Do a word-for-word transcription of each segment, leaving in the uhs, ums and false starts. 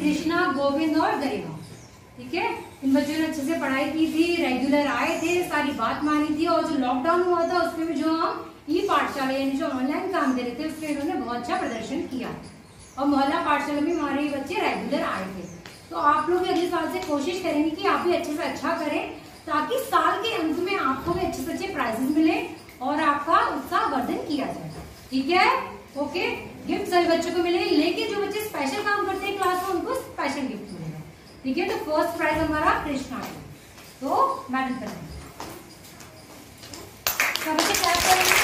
कृष्णा, गोविंद और गरिमा। ठीक है, इन बच्चों ने अच्छे से पढ़ाई की थी, रेगुलर आए थे, सारी बात मानी थी, और जो लॉकडाउन हुआ था उसमें भी जो हम ई पाठशाला यानी जो ऑनलाइन काम दे रहे थे उसमें इन्होंने बहुत अच्छा प्रदर्शन किया, और मोहल्ला पाठशाला में हमारे बच्चे रेगुलर आए थे। तो आप लोग अगले साल से कोशिश करेंगे कि आप भी अच्छे से अच्छा करें, ताकि साल के अंत में आपको भी अच्छे से अच्छे प्राइजेस मिले और आपका उत्साह वर्धन किया जाए। ठीक है, ओके। गिफ्ट सभी बच्चों को मिलेगी, लेकिन जो बच्चे स्पेशल काम करते हैं क्लास में उनको स्पेशल गिफ्ट मिलेगा। ठीक है, तो फर्स्ट प्राइज हमारा कृष्णा है, तो मैडम करेंगे सब बच्चे क्लास करेंगे।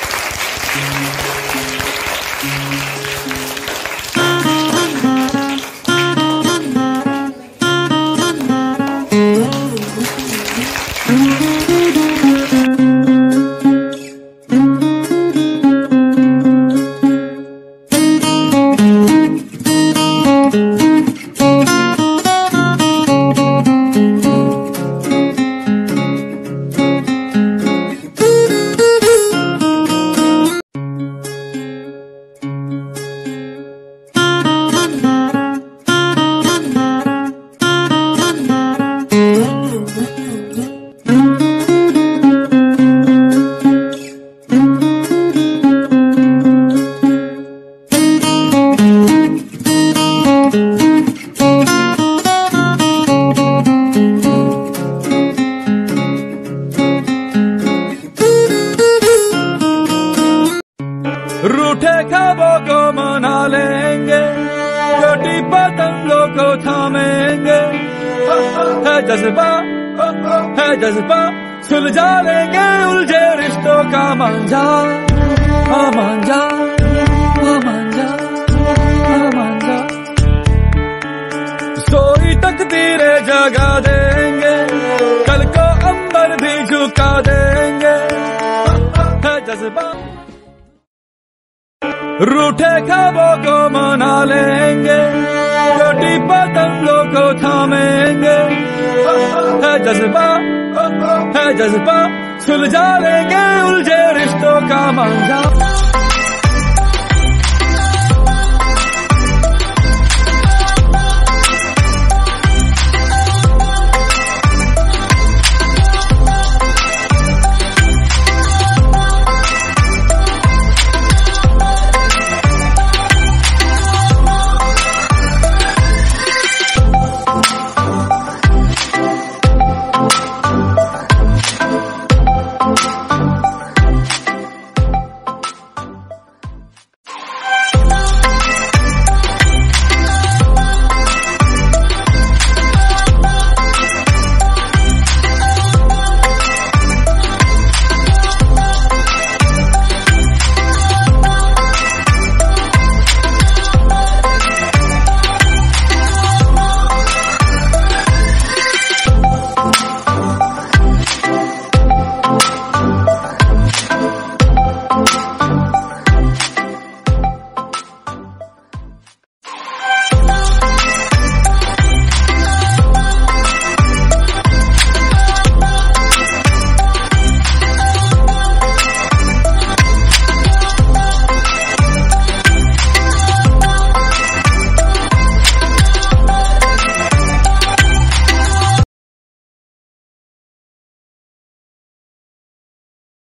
रूठे ख्वाबों को मना लेंगे, छोटी पतंगों को थामेंगे, है जज्बा है जज्बा सुलझा लेंगे उलझे रिश्तों का मांझा, हाँ मांझा हाँ मांझा हाँ मांझा। सोई तकदीरें जगा देंगे, कल को अंबर भी झुका देंगे, है जज्बा। रूठे ख्वाबों को मना लेंगे, छोटी पतंगों को थामेंगे, है जज्बा है जज्बा सुलझा लेंगे उलझे रिश्तों का मांझा।